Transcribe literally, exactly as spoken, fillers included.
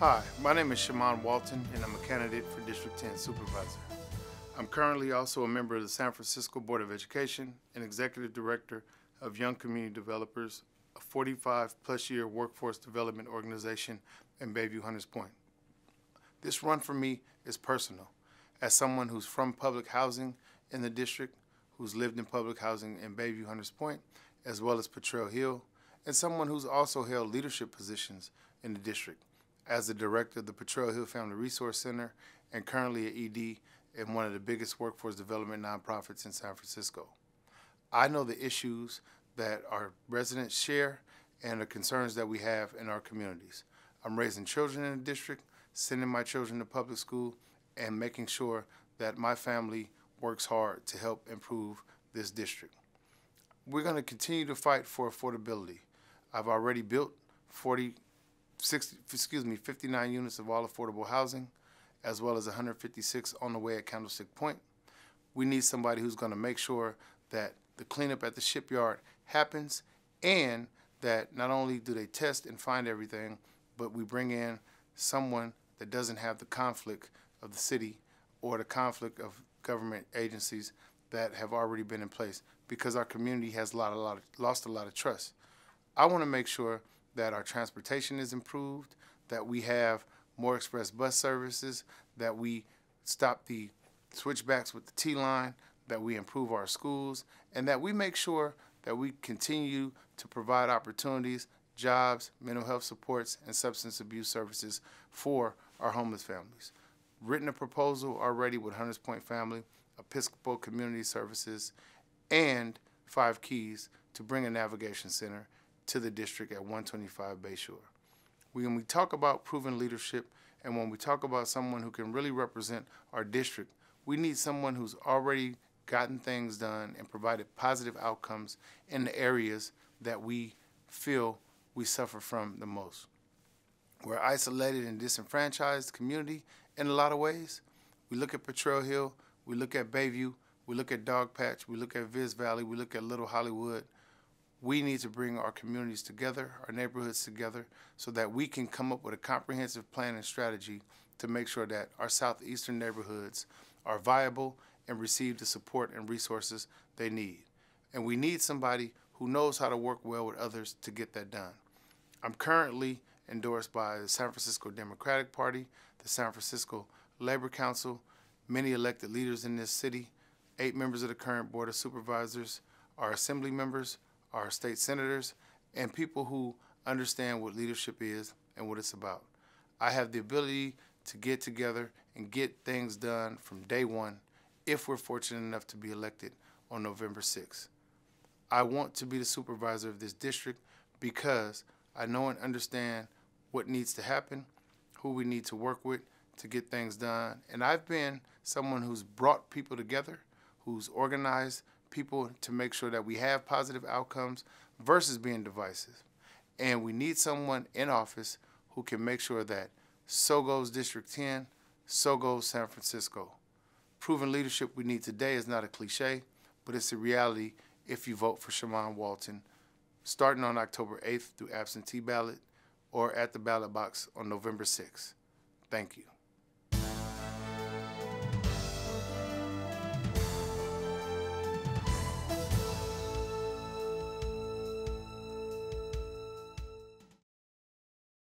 Hi, my name is Shamann Walton, and I'm a candidate for District ten Supervisor. I'm currently also a member of the San Francisco Board of Education and Executive Director of Young Community Developers, a forty-five plus year workforce development organization in Bayview Hunters Point. This run for me is personal, as someone who's from public housing in the district, who's lived in public housing in Bayview Hunters Point, as well as Potrero Hill, and someone who's also held leadership positions in the district as the director of the Potrero Hill Family Resource Center and currently an E D in one of the biggest workforce development nonprofits in San Francisco. I know the issues that our residents share and the concerns that we have in our communities. I'm raising children in the district, sending my children to public school, and making sure that my family works hard to help improve this district. We're going to continue to fight for affordability. I've already built forty, sixty, excuse me, fifty-nine units of all affordable housing, as well as one hundred fifty-six on the way at Candlestick Point. We need somebody who's going to make sure that the cleanup at the shipyard happens, and that not only do they test and find everything, but we bring in someone that doesn't have the conflict of the city or the conflict of government agencies that have already been in place, because our community has a lot, a lot of, lost a lot of trust. I want to make sure that our transportation is improved, that we have more express bus services, that we stop the switchbacks with the T-line, that we improve our schools, and that we make sure that we continue to provide opportunities, jobs, mental health supports, and substance abuse services for our homeless families. Written a proposal already with Hunters Point Family, Episcopal Community Services, and Five Keys to bring a navigation center to the district at one twenty-five Bayshore. When we talk about proven leadership, and when we talk about someone who can really represent our district, we need someone who's already gotten things done and provided positive outcomes in the areas that we feel we suffer from the most. We're isolated and disenfranchised community in a lot of ways. We look at Potrero Hill, we look at Bayview, we look at Dogpatch, we look at Viz Valley, we look at Little Hollywood. We need to bring our communities together, our neighborhoods together, so that we can come up with a comprehensive plan and strategy to make sure that our southeastern neighborhoods are viable and receive the support and resources they need. And we need somebody who knows how to work well with others to get that done. I'm currently endorsed by the San Francisco Democratic Party, the San Francisco Labor Council, many elected leaders in this city, eight members of the current Board of Supervisors, our assembly members, our state senators, and people who understand what leadership is and what it's about. I have the ability to get together and get things done from day one if we're fortunate enough to be elected on November sixth. I want to be the supervisor of this district because I know and understand what needs to happen, who we need to work with to get things done. And I've been someone who's brought people together, who's organized people to make sure that we have positive outcomes versus being divisive. And we need someone in office who can make sure that so goes District ten, so goes San Francisco. Proven leadership we need today is not a cliche, but it's a reality if you vote for Shamann Walton, starting on October eighth through absentee ballot or at the ballot box on November sixth. Thank you.